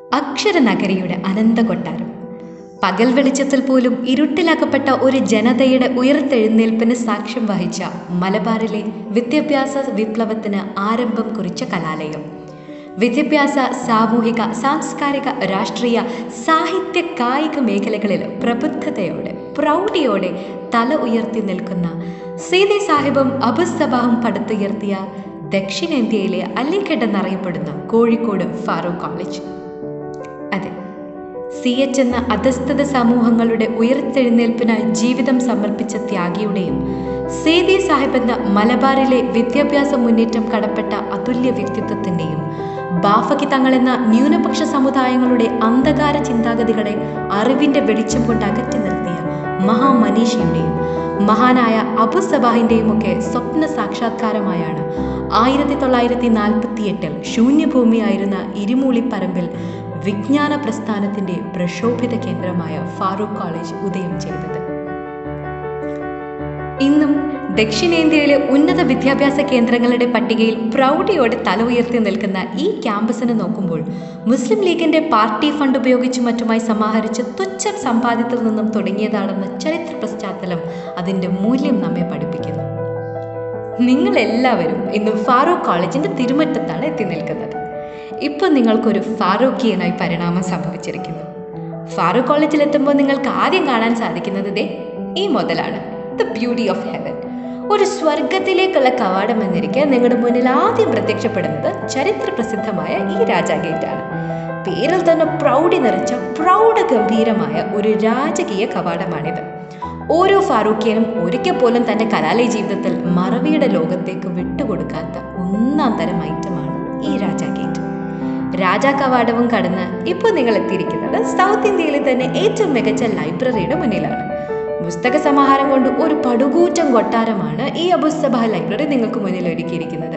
അക്ഷരനഗരിയുടെ അനന്ത കൊട്ടാരം. പകൽ വെളിച്ചത്തിൽ പോലും ഇരുട്ടിലകപ്പെട്ട ഒരു ജനതയുടെ ഉയർത്തെഴുന്നേൽപ്പിന് സാക്ഷ്യം വഹിച്ച മലബാറിലെ വിദ്യാഭ്യാസ വിപ്ലവത്തിന് ആരംഭം കുറിച്ച കലാലയം. വിദ്യാഭ്യാസ, സാമൂഹിക, സാംസ്കാരിക, രാഷ്ട്രീയ, സാഹിത്യ, കായിക മേഖലകളിൽ പ്രബുദ്ധതയോടെ പ്രൗഢിയോടെ തല ഉയർത്തി നിൽക്കുന്ന സീതി സാഹിബും അബുസബാഹും പടുത്തുയർത്തിയ ദക്ഷിണേന്ത്യയിലെ അലിഗഡ് എന്നറിയപ്പെടുന്ന കോഴിക്കോട് ഫാറൂഖ് കോളേജ്. അതെ, CH എന്ന അധസ്ഥിത സമൂഹങ്ങളുടെ ഉയർത്തെഴുന്നേൽപ്പിനായി ജീവിതം സമർപ്പിച്ച ത്യാഗിയുടെയും സീതി സാഹിബ് എന്ന മലബാറിലെ വിദ്യാഭ്യാസ മുന്നേറ്റം കടപ്പെട്ട അതുല്യ വ്യക്തിത്വത്തിൻ്റെയും ബാഫക്കി തങ്ങളെന്ന ന്യൂനപക്ഷ സമുദായങ്ങളുടെ അന്ധകാര ചിന്താഗതികളെ അറിവിൻ്റെ വെളിച്ചം കൊണ്ട് അകറ്റി നിർത്തിയ മഹാമനീഷിയുടെയും മഹാനായ അബുസബാഹിൻ്റെയും ഒക്കെ സ്വപ്ന സാക്ഷാത്കാരമായാണ് 1948 ശൂന്യഭൂമിയായിരുന്ന ഇരുമൂളിപ്പറമ്പിൽ വിജ്ഞാന പ്രസ്ഥാനത്തിൻ്റെ പ്രക്ഷോഭിത കേന്ദ്രമായ ഫാറൂഖ് കോളേജ് ഉദയം ചെയ്തത്. ഇന്നും ദക്ഷിണേന്ത്യയിലെ ഉന്നത വിദ്യാഭ്യാസ കേന്ദ്രങ്ങളുടെ പട്ടികയിൽ പ്രൗഢിയോടെ തല ഉയർത്തി നിൽക്കുന്ന ഈ ക്യാമ്പസിനെ നോക്കുമ്പോൾ മുസ്ലിം ലീഗിന്റെ പാർട്ടി ഫണ്ട് ഉപയോഗിച്ച് മറ്റുമായി സമാഹരിച്ച തുച്ഛ സമ്പാദ്യത്തിൽ നിന്നും തുടങ്ങിയതാണെന്ന ചരിത്ര പശ്ചാത്തലം അതിൻ്റെ മൂല്യം നമ്മെ പഠിപ്പിക്കുന്നു. നിങ്ങളെല്ലാവരും ഇന്ന് ഫാറൂഖ് കോളേജിന്റെ തിരുമുറ്റത്താണ് എത്തി നിൽക്കുന്നത്. ഇപ്പം നിങ്ങൾക്കൊരു ഫാറൂഖിയനായി പരിണാമം സംഭവിച്ചിരിക്കുന്നു. ഫാറൂഖ് കോളേജിൽ എത്തുമ്പോൾ നിങ്ങൾക്ക് ആദ്യം കാണാൻ സാധിക്കുന്നത് ഈ മുതലാണ്, ദ ബ്യൂട്ടി ഓഫ് ഹെവൻ. ഒരു സ്വർഗത്തിലേക്കുള്ള കവാടം എന്നിരിക്കെ നിങ്ങളുടെ മുന്നിൽ ആദ്യം പ്രത്യക്ഷപ്പെടുന്നത് ചരിത്ര പ്രസിദ്ധമായ ഈ രാജാ ഗേറ്റാണ്. പേരിൽ തന്നെ പ്രൗഢി നിറച്ച പ്രൗഢഗംഭീരമായ ഒരു രാജകീയ കവാടമാണിത്. ഓരോ ഫാറൂഖിയനും ഒരിക്കൽ പോലും തൻ്റെ കലാലയ ജീവിതത്തിൽ മറവിയുടെ ലോകത്തേക്ക് വിട്ടുകൊടുക്കാത്ത ഒന്നാം തരം ഐറ്റമാണ് ഈ രാജാ ഗേറ്റ്. രാജാ കവാടവും കടന്ന് ഇപ്പോൾ നിങ്ങൾ എത്തിയിരിക്കുന്നത് സൗത്ത് ഇന്ത്യയിലെ തന്നെ ഏറ്റവും മികച്ച ലൈബ്രറിയുടെ മുന്നിലാണ്. പുസ്തക സമാഹാരം കൊണ്ട് ഒരു പടുകൂറ്റം കൊട്ടാരമാണ് ഈ അബുസബാഹ് ലൈബ്രറി നിങ്ങൾക്ക് മുന്നിൽ ഒരുക്കിയിരിക്കുന്നത്.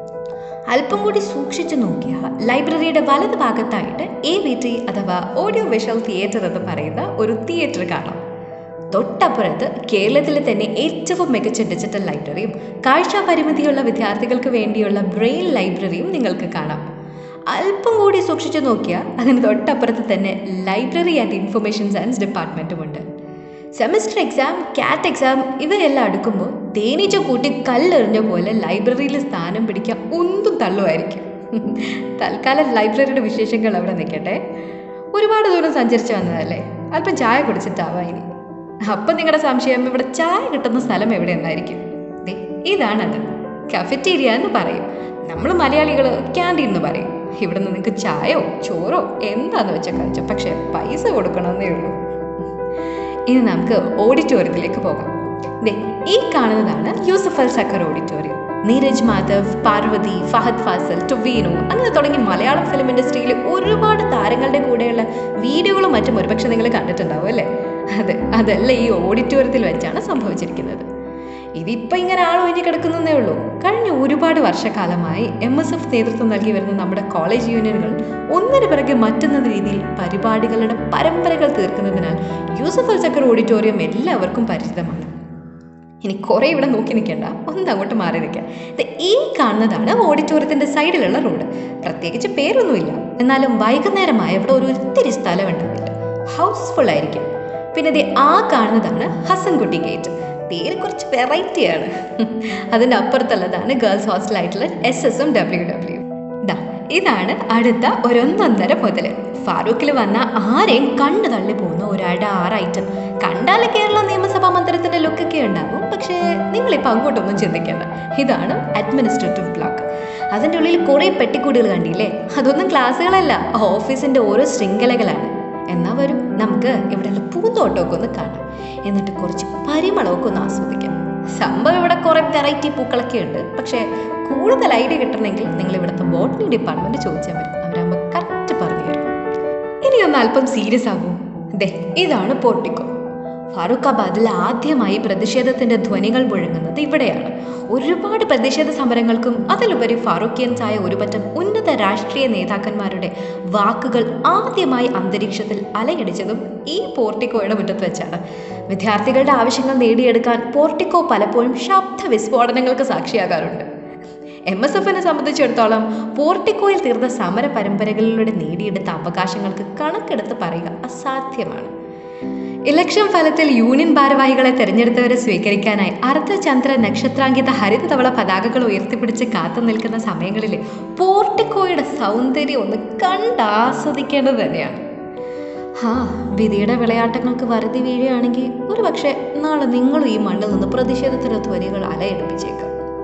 അല്പം കൂടി സൂക്ഷിച്ചു നോക്കിയാൽ ലൈബ്രറിയുടെ വലത് ഭാഗത്തായിട്ട് AVT അഥവാ ഓഡിയോ വിഷ്വൽ തിയേറ്റർ എന്ന് പറയുന്ന ഒരു തിയേറ്റർ കാണാം. തൊട്ടപ്പുറത്ത് കേരളത്തിലെ തന്നെ ഏറ്റവും മികച്ച ഡിജിറ്റൽ ലൈബ്രറിയും കാഴ്ചാ പരിമിതിയുള്ള വിദ്യാർത്ഥികൾക്ക് വേണ്ടിയുള്ള ബ്രെയിൽ ലൈബ്രറിയും നിങ്ങൾക്ക് കാണാം. അല്പം കൂടി സൂക്ഷിച്ചു നോക്കിയാൽ അതിന് തൊട്ടപ്പുറത്ത് തന്നെ ലൈബ്രറി ആൻഡ് ഇൻഫർമേഷൻ സയൻസ് ഡിപ്പാർട്ട്മെൻറ്റുമുണ്ട്. സെമസ്റ്റർ എക്സാം, CAT എക്സാം ഇവയെല്ലാം അടുക്കുമ്പോൾ തേനീച്ച കൂട്ടി കല്ലെറിഞ്ഞ പോലെ ലൈബ്രറിയിൽ സ്ഥാനം പിടിക്കാൻ ഒന്നും തള്ളുമായിരിക്കും. തൽക്കാലം ലൈബ്രറിയുടെ വിശേഷങ്ങൾ അവിടെ നിൽക്കട്ടെ. ഒരുപാട് ദൂരം സഞ്ചരിച്ച് വന്നതല്ലേ, അല്പം ചായ കുടിച്ചിട്ടാവാം ഇനി. അപ്പം നിങ്ങളുടെ സംശയം ഇവിടെ ചായ കിട്ടുന്ന സ്ഥലം എവിടെയെന്നായിരിക്കും. ഇതാണത്, കഫറ്റീരിയ എന്ന് പറയും. നമ്മൾ മലയാളികൾ ക്യാൻറ്റീൻ എന്ന് പറയും. ഇവിടെ നിന്ന് നിങ്ങൾക്ക് ചായയോ ചോറോ എന്താന്ന് വെച്ചാൽ കഴിച്ചോ, പക്ഷേ പൈസ കൊടുക്കണമെന്നേ ഉള്ളൂ. ഇനി നമുക്ക് ഓഡിറ്റോറിയത്തിലേക്ക് പോകാം. ഈ കാണുന്നതാണ് Yousuf Al Saqr auditorium. Neeraj Madhav, Parvathy, Fahadh Faasil, Tovino അങ്ങനെ തുടങ്ങി മലയാളം ഫിലിം ഇൻഡസ്ട്രിയിലെ ഒരുപാട് താരങ്ങളുടെ കൂടെയുള്ള വീഡിയോകളും മറ്റും ഒരുപക്ഷെ നിങ്ങൾ കണ്ടിട്ടുണ്ടാവും അല്ലേ? അതല്ല ഈ ഓഡിറ്റോറിയത്തിൽ വെച്ചാണ് സംഭവിച്ചിരിക്കുന്നത്. ഇതിപ്പോൾ ഇങ്ങനെ ആളൊഴിഞ്ഞ് കിടക്കുന്നതേ ഉള്ളൂ. കഴിഞ്ഞ ഒരുപാട് വർഷക്കാലമായി MSF നേതൃത്വം നൽകി വരുന്ന നമ്മുടെ കോളേജ് യൂണിയനുകൾ ഒന്നിനു പിറകെ മറ്റൊന്ന രീതിയിൽ പരിപാടികളുടെ പരമ്പരകൾ തീർക്കുന്നതിനാൽ യൂസഫ് അൽ സക്കർ ഓഡിറ്റോറിയം എല്ലാവർക്കും പരിചിതമാണ്. ഇനി കുറേ ഇവിടെ നോക്കി നിൽക്കേണ്ട, അങ്ങോട്ട് മാറി നിൽക്കാം. ഈ കാണുന്നതാണ് ഓഡിറ്റോറിയത്തിൻ്റെ സൈഡിലുള്ള റോഡ്. പ്രത്യേകിച്ച് പേരൊന്നുമില്ല, എന്നാലും വൈകുന്നേരമായ ഇവിടെ ഒരു ഒത്തിരി സ്ഥലം ഉണ്ടാവില്ല, ഹൗസ്ഫുൾ ആയിരിക്കും. പിന്നെ ആ കാണുന്നതാണ് ഹസൻകുട്ടി ഗേറ്റ്. പേര് കുറച്ച് വെറൈറ്റിയാണ്. അതിൻ്റെ അപ്പുറത്തുള്ളതാണ് ഗേൾസ് ഹോസ്റ്റലായിട്ടുള്ള SSM WW. ഇതാണ് അടുത്ത ഒരൊന്നൊന്നര മുതൽ ഫാറൂഖിൽ വന്ന ആരെയും കണ്ണു തള്ളി പോകുന്ന ഒരാളുടെ 6 ഐറ്റം. കണ്ടാൽ കേരള നിയമസഭാ മന്ദിരത്തിൻ്റെ ലുക്കൊക്കെ ഉണ്ടാവും, പക്ഷേ നിങ്ങളിപ്പോൾ അങ്ങോട്ടൊന്നും ചിന്തിക്കേണ്ട. ഇതാണ് അഡ്മിനിസ്ട്രേറ്റീവ് ബ്ലോക്ക്. അതിൻ്റെ ഉള്ളിൽ കുറേ പെട്ടിക്കൂടുകൾ കണ്ടില്ലേ? അതൊന്നും ക്ലാസ്സുകളല്ല, ഓഫീസിൻ്റെ ഓരോ ശൃംഖലകളാണ്. എന്നാൽ വരും, നമുക്ക് ഇവിടെയുള്ള പൂന്തോട്ടമൊക്കെ ഒന്ന് കാണാം, എന്നിട്ട് കുറച്ച് പരിമളമൊക്കെ ഒന്ന് ആസ്വദിക്കാം. സംഭവം ഇവിടെ കുറേ വെറൈറ്റി പൂക്കളൊക്കെ ഉണ്ട്, പക്ഷേ കൂടുതൽ ഐഡിയ കിട്ടണമെങ്കിൽ നിങ്ങൾ ഇവിടുത്തെ ബോട്ടണി ഡിപ്പാർട്ട്മെൻറ്റ് ചോദിച്ചാൽ മതി, അവരാകുമ്പോൾ കറക്റ്റ് പറഞ്ഞു തരും. ഇനി ഒന്ന് അല്പം സീരിയസ് ആകും. ഇതാണ് പോർട്ടിക്കോ. ഫാറൂഖാബാദിൽ ആദ്യമായി പ്രതിഷേധത്തിൻ്റെ ധ്വനികൾ മുഴങ്ങുന്നത് ഇവിടെയാണ്. ഒരുപാട് പ്രതിഷേധ സമരങ്ങൾക്കും അതിലുപരി ഫാറൂഖിയൻസായ ഒരുപറ്റം ഉന്നത രാഷ്ട്രീയ നേതാക്കന്മാരുടെ വാക്കുകൾ ആദ്യമായി അന്തരീക്ഷത്തിൽ അലയടിച്ചതും ഈ പോർട്ടിക്കോയുടെ മുറ്റത്ത് വെച്ചാണ്. വിദ്യാർത്ഥികളുടെ ആവശ്യങ്ങൾ നേടിയെടുക്കാൻ പോർട്ടിക്കോ പലപ്പോഴും ശബ്ദ വിസ്ഫോടനങ്ങൾക്ക് സാക്ഷിയാകാറുണ്ട്. MSFനെ സംബന്ധിച്ചിടത്തോളം പോർട്ടിക്കോയിൽ തീർന്ന സമര പരമ്പരകളിലൂടെ നേടിയെടുത്ത അവകാശങ്ങൾക്ക് കണക്കെടുത്ത് പറയുക അസാധ്യമാണ്. ഇലക്ഷൻ ഫലത്തിൽ യൂണിയൻ ഭാരവാഹികളെ തെരഞ്ഞെടുത്തവരെ സ്വീകരിക്കാനായി അർദ്ധചന്ദ്ര നക്ഷത്രാങ്കിത ഹരിതധവള പതാകകൾ ഉയർത്തിപ്പിടിച്ച് കാത്തു നിൽക്കുന്ന സമയങ്ങളിൽ പോർട്ടിക്കോയുടെ സൗന്ദര്യം ഒന്ന് കണ്ടാസ്വദിക്കേണ്ടത് തന്നെയാണ്. വിധിയുടെ വിളയാട്ടങ്ങൾക്ക് വറുതി വീഴുകയാണെങ്കിൽ ഒരു പക്ഷേ നാളെ നിങ്ങളും ഈ മണ്ണിൽ നിന്ന് പ്രതിഷേധത്തിനൊത്ത് വരികൾ അലയെടുപ്പിച്ചേക്കാം.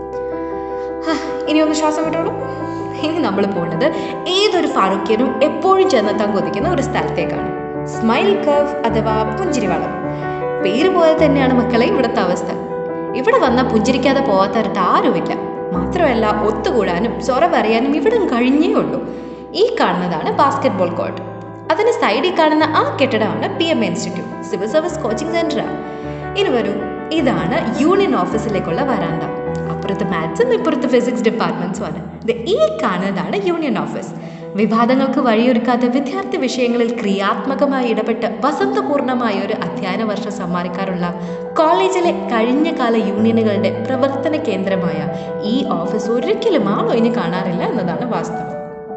ഇനി ഒന്ന് ശ്വാസം വിട്ടോളൂ. ഇനി നമ്മൾ പോകുന്നത് ഏതൊരു ഫാറൂഖ്യനും എപ്പോഴും ചെന്നെത്താൻ കൊതിക്കുന്ന ഒരു സ്ഥലത്തേക്കാണ്. സ്മൈൽ കർവ് അഥവാ പുഞ്ചിരിവളം. പേര് പോലെ തന്നെയാണ് മക്കളെ ഇവിടുത്തെ അവസ്ഥ. ഇവിടെ വന്നാൽ പുഞ്ചിരിക്കാതെ പോകാത്തവരുടെ ആരുമില്ല. മാത്രമല്ല, ഒത്തുകൂടാനും സ്വറ പറയാനും ഇവിടെ കഴിഞ്ഞേ ഉള്ളൂ. ഈ കാണുന്നതാണ് ബാസ്കറ്റ്ബോൾ കോർട്ട്. അതിന് സൈഡിൽ കാണുന്ന ആ കെട്ടിടമാണ് PM institute, civil service coaching സെന്ററാണ്. ഇനി വരൂ, ഇതാണ് യൂണിയൻ ഓഫീസിലേക്കുള്ള വരാന്ത. അപ്പുറത്ത് മാത്സും ഇപ്പുറത്ത് ഫിസിക്സ് ഡിപ്പാർട്ട്മെന്റ്സുമാണ്. ഈ കാണുന്നതാണ് യൂണിയൻ ഓഫീസ്. വിവാദങ്ങൾക്ക് വഴിയൊരുക്കാത്ത വിദ്യാർത്ഥി വിഷയങ്ങളിൽ ക്രിയാത്മകമായി ഇടപെട്ട് വസന്തപൂർണമായ ഒരു അധ്യയന വർഷം സമ്മാനിക്കാറുള്ള കോളേജിലെ കഴിഞ്ഞകാല യൂണിയനുകളുടെ പ്രവർത്തന കേന്ദ്രമായ ഈ ഓഫീസ് ഒരിക്കലും ആളൊഴിഞ്ഞ് കാണാറില്ല എന്നതാണ് വാസ്തവം.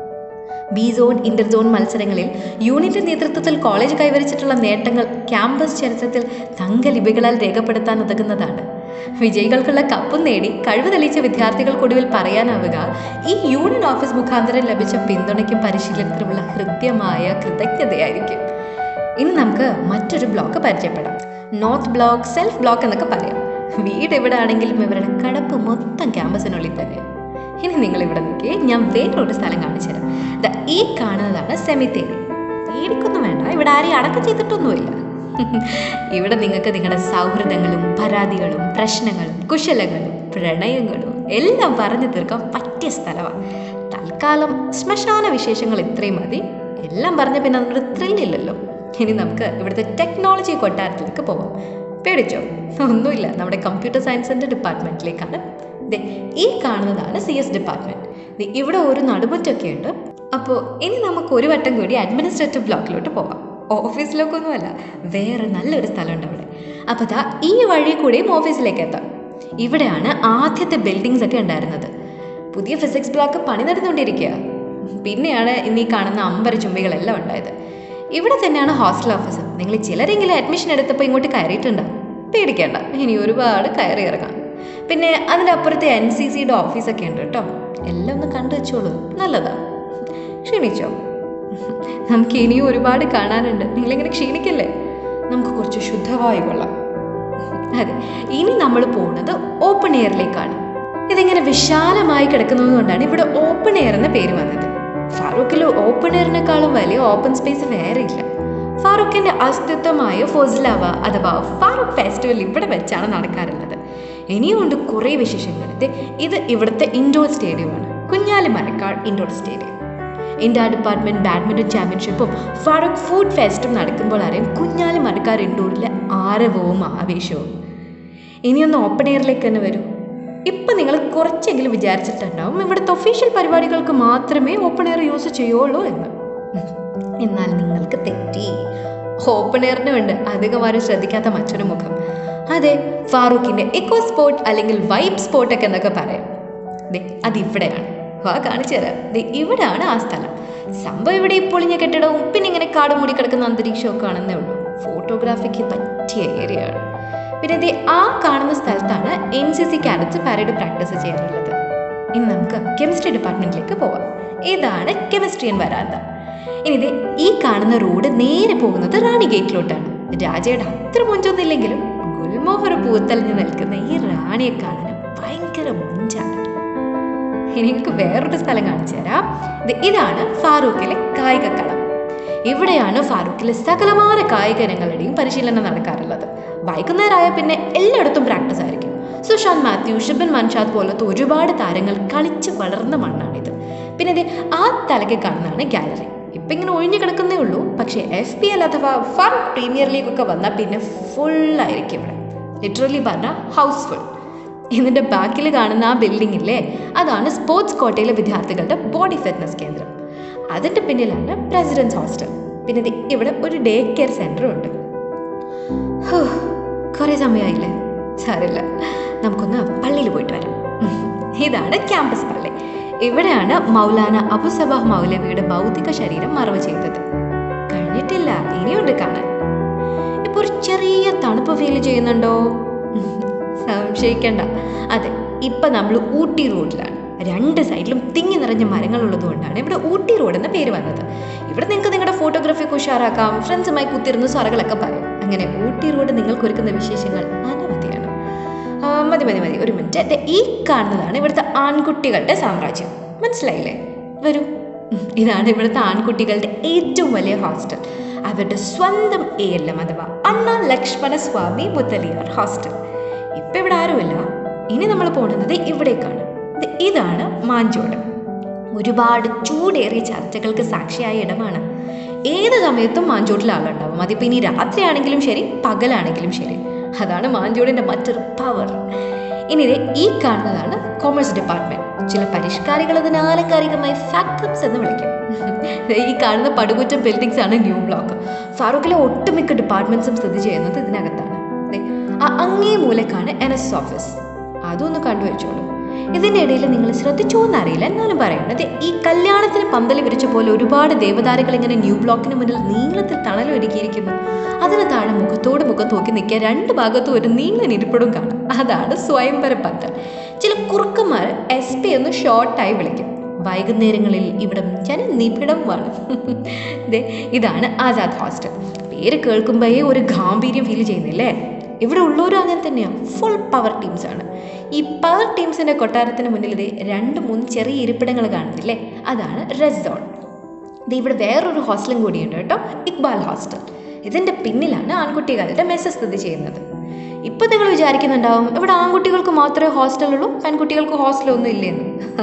ബി സോൺ, ഇന്റർ സോൺ മത്സരങ്ങളിൽ യൂണിയന്റെ നേതൃത്വത്തിൽ കോളേജ് കൈവരിച്ചിട്ടുള്ള നേട്ടങ്ങൾ ക്യാമ്പസ് ചരിത്രത്തിൽ തങ്കലിപികളാൽ രേഖപ്പെടുത്താൻ ഉതകുന്നതാണ്. വിജയികൾക്കുള്ള കപ്പും നേടി കഴിവ് തെളിയിച്ച വിദ്യാർത്ഥികൾക്കൊടുവിൽ പറയാനാവുക ഈ യൂണിയൻ ഓഫീസ് മുഖാന്തരം ലഭിച്ച പിന്തുണയ്ക്കും പരിശീലനത്തിനുമുള്ള ഹൃദ്യമായ കൃതജ്ഞതയായിരിക്കും. ഇനി നമുക്ക് മറ്റൊരു ബ്ലോക്ക് പരിചയപ്പെടാം. നോർത്ത് ബ്ലോക്ക്, സെൽഫ് ബ്ലോക്ക് എന്നൊക്കെ പറയാം. വീട് ഇവിടെ ആണെങ്കിലും ഇവരുടെ കടപ്പ് മൊത്തം ക്യാമ്പസിനുള്ളിൽ തന്നെയാണ്. ഇനി നിങ്ങൾ ഇവിടെ നിൽക്കേ, ഞാൻ വേറൊരു സ്ഥലം കാണിച്ചു തരാം. ഈ കാണുന്നതാണ് സെമിത്തേരി. പേടിക്കൊന്നും വേണ്ട, ഇവിടെ ആരെയും അടക്കം ചെയ്തിട്ടൊന്നുമില്ല. ഇവിടെ നിങ്ങൾക്ക് നിങ്ങളുടെ സൗഹൃദങ്ങളും പരാതികളും പ്രശ്നങ്ങളും കുശലങ്ങളും പ്രണയങ്ങളും എല്ലാം പറഞ്ഞു തീർക്കാൻ പറ്റിയ സ്ഥലമാണ്. തൽക്കാലം ശ്മശാന വിശേഷങ്ങൾ ഇത്രയും മതി. എല്ലാം പറഞ്ഞ പിന്നെ അതിനൊരു ത്രില്ലില്ലല്ലോ. ഇനി നമുക്ക് ഇവിടുത്തെ ടെക്നോളജി കൊട്ടാരത്തിലേക്ക് പോകാം. പേടിച്ചോ? ഒന്നുമില്ല, നമ്മുടെ കമ്പ്യൂട്ടർ സയൻസിൻ്റെ ഡിപ്പാർട്ട്മെൻറ്റിലേക്കാണ്. ഈ കാണുന്നതാണ് CS ഡിപ്പാർട്ട്മെൻറ്റ്. ഇവിടെ ഒരു നടുമുറ്റൊക്കെ ഉണ്ട്. അപ്പോൾ ഇനി നമുക്ക് ഒരു വട്ടം കൂടി അഡ്മിനിസ്ട്രേറ്റീവ് ബ്ലോക്കിലോട്ട് പോകാം. ഓഫീസിലേക്കൊന്നുമല്ല, വേറെ നല്ലൊരു സ്ഥലമുണ്ട് അവിടെ. അപ്പോൾ ഈ വഴി കൂടെയും ഓഫീസിലേക്ക് എത്താം. ഇവിടെയാണ് ആദ്യത്തെ ബിൽഡിങ്സ് ഒക്കെ ഉണ്ടായിരുന്നത്. പുതിയ ഫിസിക്സ് ബ്ലോക്ക് പണി നടന്നുകൊണ്ടിരിക്കുക. പിന്നെയാണ് ഇന്നീ കാണുന്ന അമ്പരചുംബികളെല്ലാം ഉണ്ടായത്. ഇവിടെ തന്നെയാണ് ഹോസ്റ്റൽ ഓഫീസ്. നിങ്ങൾ ചിലരെങ്കിലും അഡ്മിഷൻ എടുത്തപ്പോൾ ഇങ്ങോട്ട് കയറിയിട്ടുണ്ടാവും. പേടിക്കേണ്ട, ഇനി ഒരുപാട് കയറി ഇറങ്ങാം. പിന്നെ അതിൻ്റെ അപ്പുറത്തെ NCCയുടെ ഓഫീസൊക്കെ ഉണ്ട് കേട്ടോ. എല്ലാം ഒന്ന് കണ്ടു വെച്ചോളൂ, നല്ലതാ. ക്ഷീണിച്ചോ? നമുക്ക് ഇനിയും ഒരുപാട് കാണാനുണ്ട്. നിങ്ങളിങ്ങനെ ക്ഷീണിക്കല്ലേ? നമുക്ക് കുറച്ച് ശുദ്ധവായു കൊള്ളാം. അതെ, ഇനി നമ്മൾ പോകുന്നത് ഓപ്പൺ എയറിലേക്കാണ്. ഇതിങ്ങനെ വിശാലമായി കിടക്കുന്നത് കൊണ്ടാണ് ഇവിടെ ഓപ്പൺ എയർ എന്ന പേര് വന്നത്. ഫാറൂഖിൽ ഓപ്പൺ എയറിനേക്കാളും വലിയ ഓപ്പൺ സ്പേസ് വേറെ ഇല്ല. ഫാറൂഖിന്റെ അസ്തിത്വമായ ഫോസിലാവ അഥവാ ഫാറൂഖ് ഫെസ്റ്റിവൽ ഇവിടെ വെച്ചാണ് നടക്കാറുള്ളത്. ഇനിയുമുണ്ട് കുറേ വിശേഷങ്ങൾ. ഇത് ഇവിടുത്തെ ഇൻഡോർ സ്റ്റേഡിയമാണ്, Kunjali Marakkar indoor stadium. India department badminton ചാമ്പ്യൻഷിപ്പും ഫാറൂഖ് ഫുഡ് ഫെസ്റ്റും നടക്കുമ്പോൾ അറിയാം കുഞ്ഞാലി മരക്കാട് ഇൻഡോറിലെ ആരവവും ആവേശവും. ഇനിയൊന്ന് ഓപ്പൺ എയറിലേക്ക് തന്നെ വരും. ഇപ്പം നിങ്ങൾ കുറച്ചെങ്കിലും വിചാരിച്ചിട്ടുണ്ടാവും ഇവിടുത്തെ ഒഫീഷ്യൽ പരിപാടികൾക്ക് മാത്രമേ ഓപ്പൺ എയർ യൂസ് ചെയ്യുള്ളൂ എന്ന്. എന്നാൽ നിങ്ങൾക്ക് തെറ്റി. ഓപ്പൺ എയറിന് ഉണ്ട് അധികം ആരും ശ്രദ്ധിക്കാത്ത മറ്റൊരു മുഖം. അതെ, ഫാറൂഖിൻ്റെ എക്കോ സ്പോട്ട് അല്ലെങ്കിൽ വൈബ് സ്പോട്ടൊക്കെ എന്നൊക്കെ പറയാം. അതിവിടെയാണ്. കാണിച്ചു തരാം. ഇവിടെയാണ് ആ സ്ഥലം. സംഭവം ഇവിടെ ഈ പൊളിഞ്ഞ കെട്ടിടവും പിന്നെ ഇങ്ങനെ കാട് മൂടി കിടക്കുന്ന അന്തരീക്ഷമൊക്കെ ആണെന്നേ ഉള്ളൂ. ഫോട്ടോഗ്രാഫിക്ക് പറ്റിയ ഏരിയയാണ്. പിന്നെ ആ കാണുന്ന സ്ഥലത്താണ് NCC കാഡറ്റ്സ് പരേഡ് പ്രാക്ടീസ് ചെയ്യാറുള്ളത്. ഇനി നമുക്ക് കെമിസ്ട്രി ഡിപ്പാർട്ട്മെന്റിലേക്ക് പോവാം. ഇതാണ് കെമിസ്ട്രിയൻ വരാന്ത. ഇനി ഈ കാണുന്ന റോഡ് നേരെ പോകുന്നത് റാണി ഗേറ്റിലോട്ടാണ്. രാജയുടെ അത്ര മുഞ്ചൊന്നുമില്ലെങ്കിലും ഗുൽമോഹർ പൂത്തലിഞ്ഞ് നിൽക്കുന്ന ഈ റാണിയെ കാണാൻ ഭയങ്കര മുഞ്ചാണ്. എനിക്ക് വേറൊരു സ്ഥലം കാണിച്ചു തരാം. ഇതാണ് ഫാറൂഖിലെ കായികക്കളം. ഇവിടെയാണ് ഫാറൂഖിലെ സകലമായ കായിക ഇനങ്ങളുടെയും പരിശീലനം നടക്കാറുള്ളത്. വൈകുന്നേരമായ പിന്നെ എല്ലായിടത്തും പ്രാക്ടീസ് ആയിരിക്കും. സുശാന്ത് മാത്യു, ഷിബിൻ മൻഷാദ് പോലത്തെ ഒരുപാട് താരങ്ങൾ കളിച്ച് വളർന്ന മണ്ണാണിത്. പിന്നെ ആ തലയ്ക്ക് കാണുന്നതാണ് ഗാലറി. ഇപ്പം ഇങ്ങനെ ഒഴിഞ്ഞു കിടക്കുന്നേ ഉള്ളൂ. പക്ഷേ FPL അഥവാ ഫാറൂഖ് പ്രീമിയർ ലീഗ് ഒക്കെ വന്നാൽ പിന്നെ ഫുള്ളായിരിക്കും ഇവിടെ. ലിറ്ററലി പറഞ്ഞാൽ ഹൗസ്ഫുൾ. ഇതിൻ്റെ ബാക്കിൽ കാണുന്ന ആ ബിൽഡിങ്ങില്ലേ, അതാണ് സ്പോർട്സ് കോട്ടയിലെ വിദ്യാർത്ഥികളുടെ ബോഡി ഫിറ്റ്നസ് കേന്ദ്രം. അതിൻ്റെ പിന്നിലാണ് പ്രസിഡൻസ് ഹോസ്റ്റൽ. പിന്നെ ഇവിടെ ഒരു ഡേ കെയർ സെൻ്ററും ഉണ്ട്. കുറേ സമയമായില്ലേ? സാരില്ല, നമുക്കൊന്ന് പള്ളിയിൽ പോയിട്ട് വരാം. ഇതാണ് ക്യാമ്പസ് പള്ളി. ഇവിടെയാണ് മൗലാന അബു സബാഹ് മൗലവിയുടെ ഭൗതിക ശരീരം മറവ് ചെയ്തത്. കഴിഞ്ഞിട്ടില്ല, ഇനിയുണ്ട് കാണാൻ. ഇപ്പൊ ഒരു ചെറിയ തണുപ്പ് ഫീൽ ചെയ്യുന്നുണ്ടോ? സംശയിക്കണ്ട. അതെ, ഇപ്പൊ നമ്മൾ ഊട്ടി റോഡിലാണ്. രണ്ട് സൈഡിലും തിങ്ങി നിറഞ്ഞ മരങ്ങൾ ഉള്ളത് കൊണ്ടാണ് ഇവിടെ ഊട്ടി റോഡ് എന്ന പേര് വന്നത്. ഇവിടെ നിങ്ങൾക്ക് നിങ്ങളുടെ ഫോട്ടോഗ്രാഫി ഉഷാറാക്കാം, ഫ്രണ്ട്സുമായി കുത്തിരുന്ന് സ്വറകളൊക്കെ പറയും. അങ്ങനെ ഊട്ടി റോഡ് നിങ്ങൾക്ക് ഒരുക്കുന്ന വിശേഷങ്ങൾ അനവധിയാണ്. മതി മതി മതി, ഒരു മിനിറ്റ്. ഈ കാണുന്നതാണ് ഇവിടുത്തെ ആൺകുട്ടികളുടെ സാമ്രാജ്യം. മനസ്സിലായില്ലേ? വരൂ. ഇതാണ് ഇവിടുത്തെ ആൺകുട്ടികളുടെ ഏറ്റവും വലിയ ഹോസ്റ്റൽ. അവരുടെ സ്വന്തം ALM അഥവാ അണ്ണ ലക്ഷ്മണ സ്വാമി മുത്തലിയാർ ഹോസ്റ്റൽ. ഇപ്പം ഇവിടെ ആരുമില്ല. ഇനി നമ്മൾ പോകുന്നത് ഇവിടേക്കാണ്. ഇതാണ് മാഞ്ചോട്. ഒരുപാട് ചൂടേറിയ ചർച്ചകൾക്ക് സാക്ഷിയായ ഇടമാണ്. ഏത് സമയത്തും മാഞ്ചോട്ടിൽ ആളുണ്ടാവും. അതിപ്പോൾ ഇനി രാത്രിയാണെങ്കിലും ശരി, പകലാണെങ്കിലും ശരി. അതാണ് മാഞ്ചോടിൻ്റെ മറ്റൊരു പവർ. ഇനി ഈ കാണുന്നതാണ് കോമേഴ്സ് ഡിപ്പാർട്ട്മെന്റ്. ചില പരിഷ്കാരികൾ അതിന് ആലങ്കാരികമായി ഫാക്ടംസ് എന്ന് വിളിക്കും. ഈ കാണുന്ന പടുകൂറ്റൻ ബിൽഡിങ്സ് ആണ് ന്യൂ ബ്ലോക്ക്. ഫാറൂഖിലെ ഒട്ടുമിക്ക ഡിപ്പാർട്ട്മെന്റ്സും സ്ഥിതി ചെയ്യുന്നത് ഇതിനകത്താണ്. അങ്ങേ മൂലക്കാണ് NS ഓഫീസ്. അതൊന്ന് കണ്ടുവച്ചോളൂ. ഇതിൻ്റെ ഇടയിൽ നിങ്ങൾ ശ്രദ്ധിച്ചോന്നറിയില്ല, എന്നാലും പറയുന്നത് ഈ കല്യാണത്തിന് പന്തൽ വിരിച്ച പോലെ ഒരുപാട് ദേവതാരകൾ ഇങ്ങനെ ന്യൂ ബ്ലോക്കിന് മുന്നിൽ നീളത്തിൽ തണലൊരുക്കിയിരിക്കുന്നു. അതിന് താഴെ മുഖത്തോട് മുഖം നോക്കി നിൽക്കുക, രണ്ട് ഭാഗത്തും ഒരു നീളൻ ഇരിപ്പിടും കാണാം. അതാണ് സ്വയംവര പന്തൽ. ചില കുറുക്കന്മാർ SP ഒന്ന് ഷോർട്ടായി വിളിക്കും. വൈകുന്നേരങ്ങളിൽ ഇവിടെ ജനനിബിഡമാണ്. ഇതാണ് ആസാദ് ഹോസ്റ്റൽ. പേര് കേൾക്കുമ്പോഴേ ഒരു ഗാംഭീര്യം ഫീൽ ചെയ്യുന്നില്ലേ? ഇവിടെ ഉള്ളവരും അങ്ങനെ തന്നെയാണ്. ഫുൾ പവർ ടീംസാണ്. ഈ പവർ ടീംസിൻ്റെ കൊട്ടാരത്തിന് മുന്നിൽ 2-3 ചെറിയ ഇരിപ്പിടങ്ങൾ കാണുന്നില്ലേ? അതാണ് റെഡ് സോൺ. ഇവിടെ വേറൊരു ഹോസ്റ്റലും കൂടിയുണ്ട് കേട്ടോ, ഇക്ബാൽ ഹോസ്റ്റൽ. ഇതിൻ്റെ പിന്നിലാണ് ആൺകുട്ടികളുടെ മെസ്സ് സ്ഥിതി ചെയ്യുന്നത്. ഇപ്പം നിങ്ങൾ വിചാരിക്കുന്നുണ്ടാവും ഇവിടെ ആൺകുട്ടികൾക്ക് മാത്രമേ ഹോസ്റ്റലുള്ളൂ, പെൺകുട്ടികൾക്ക് ഹോസ്റ്റലൊന്നും ഇല്ലേന്ന്.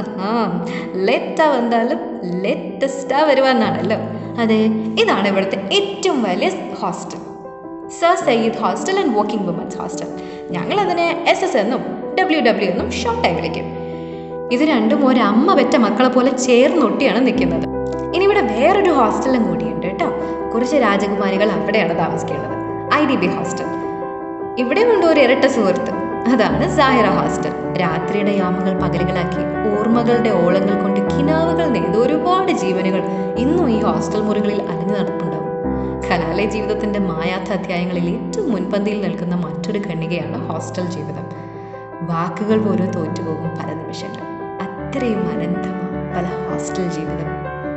ലെറ്റാ വന്നാലും ലേറ്റസ്റ്റാ വരുവാന്നാണല്ലോ. അതെ, ഇതാണ് ഇവിടുത്തെ ഏറ്റവും വലിയ hostel, sir Syed hostel and working women's hostel. ഞങ്ങളതിനെ SS എന്നും WW എന്നും ഷോർട്ടായി വിളിക്കും. ഇത് രണ്ടും ഒരമ്മ പെറ്റ മക്കളെ പോലെ ചേർന്നൊട്ടിയാണ് നിൽക്കുന്നത്. ഇനി ഇവിടെ വേറൊരു ഹോസ്റ്റലും കൂടിയുണ്ട് കേട്ടോ. കുറച്ച് രാജകുമാരികൾ അവിടെയാണ് താമസിക്കേണ്ടത്, IDB ഹോസ്റ്റൽ. ഇവിടെ ഉണ്ട് ഒരു ഇരട്ട സുഹൃത്ത്, അതാണ് സാഹിറ ഹോസ്റ്റൽ. രാത്രിയുടെ യാമങ്ങൾ പകലുകളാക്കി ഓർമ്മകളുടെ ഓളങ്ങൾ കൊണ്ട് കിനാവുകൾ നെയ്ത് ഒരുപാട് ജീവനുകൾ ഇന്നും ഈ ഹോസ്റ്റൽ മുറികളിൽ അലഞ്ഞു നടപ്പുണ്ടാവും. കലാലയ ജീവിതത്തിൻ്റെ മായാത്ത അധ്യായങ്ങളിൽ ഏറ്റവും മുൻപന്തിയിൽ നിൽക്കുന്ന മറ്റൊരു ഖണ്ഡികയാണ് ഹോസ്റ്റൽ ജീവിതം. വാക്കുകൾ പോലും തോറ്റുപോകും പല നിമിഷങ്ങൾ. അത്രയും അനന്തമാണ് പല ഹോസ്റ്റൽ ജീവിതം.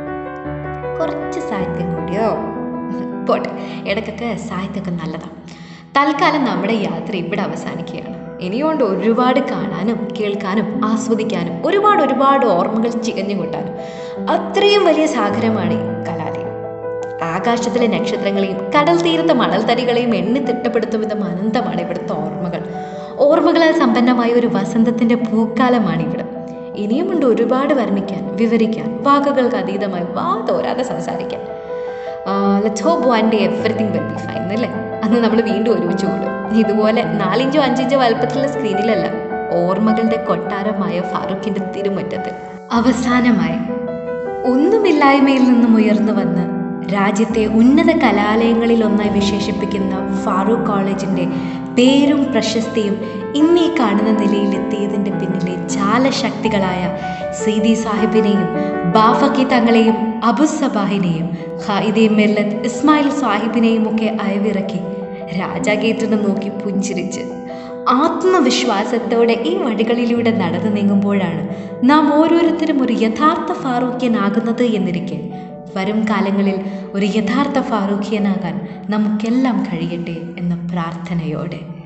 കുറച്ച് സാഹിത്യം കൂടിയോ പോട്ടെ, ഇടയ്ക്കൊക്കെ സാഹിത്യമൊക്കെ നല്ലതാണ്. തൽക്കാലം നമ്മുടെ യാത്ര ഇവിടെ അവസാനിക്കുകയാണ്. ഇനിയുകൊണ്ട് ഒരുപാട് കാണാനും കേൾക്കാനും ആസ്വദിക്കാനും ഒരുപാട് ഓർമ്മകൾ ചികഞ്ഞു കൂട്ടാനും. അത്രയും വലിയ സാഗരമാണ് ഈ കലാലയം. ആകാശത്തിലെ നക്ഷത്രങ്ങളെയും കടൽ തീരത്തെ മണൽത്തരികളെയും എണ്ണി തിട്ടപ്പെടുത്തും വിധം അനന്തമാണ് ഇവിടുത്തെ ഓർമ്മകളാൽ സമ്പന്നമായ ഒരു വസന്തത്തിൻ്റെ പൂക്കാലമാണ് ഇവിടെ. ഇനിയുമുണ്ട് ഒരുപാട് വർണ്ണിക്കാൻ, വിവരിക്കാൻ, വാക്കുകൾക്ക് അതീതമായി വാതോരാതെ സംസാരിക്കാൻ. Let's hope one day everything will be fine അല്ലേ? അന്ന് നമ്മൾ വീണ്ടും ഒരുമിച്ച് കൂടും. ഇതുപോലെ 4-5 വലുപ്പത്തിലുള്ള സ്ക്രീനിലല്ല, ഓർമ്മകളുടെ കൊട്ടാരമായ ഫാറൂഖിൻ്റെ തിരുമുറ്റത്ത്. അവസാനമായി ഒന്നുമില്ലായ്മയിൽ നിന്നും ഉയർന്നു വന്ന് രാജ്യത്തെ ഉന്നത കലാലയങ്ങളിൽ ഒന്നായി വിശേഷിപ്പിക്കുന്ന ഫാറൂഖ് കോളേജിൻ്റെ പേരും പ്രശസ്തിയും ഇന്നീ കാണുന്ന നിലയിലെത്തിയതിൻ്റെ പിന്നിലെ ചാലശക്തികളായ സീതി സാഹിബിനെയും ബാഫക്കി തങ്ങളെയും അബുസബാഹിനെയും ഖായിദെ മില്ലത്ത് ഇസ്മായിൽ സാഹിബിനെയും ഒക്കെ അയവിറക്കി രാജാഗേറ്റിനെ നോക്കി പുഞ്ചിരിച്ച് ആത്മവിശ്വാസത്തോടെ ഈ വഴികളിലൂടെ നടന്നു നീങ്ങുമ്പോഴാണ് നാം ഓരോരുത്തരും ഒരു യഥാർത്ഥ ഫാറൂഖ്യനാകുന്നത് എന്നിരിക്കെ വരും കാലങ്ങളിൽ ഒരു യഥാർത്ഥ ഫാറൂഖ്യനാകാൻ നമുക്കെല്ലാം കഴിയട്ടെ എന്ന പ്രാർത്ഥനയോടെ.